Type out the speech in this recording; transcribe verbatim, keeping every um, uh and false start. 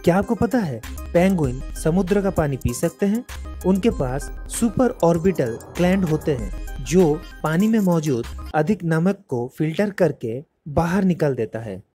क्या आपको पता है पेंगुइन समुद्र का पानी पी सकते हैं? उनके पास सुपर ऑर्बिटल ग्लैंड होते हैं जो पानी में मौजूद अधिक नमक को फिल्टर करके बाहर निकाल देता है।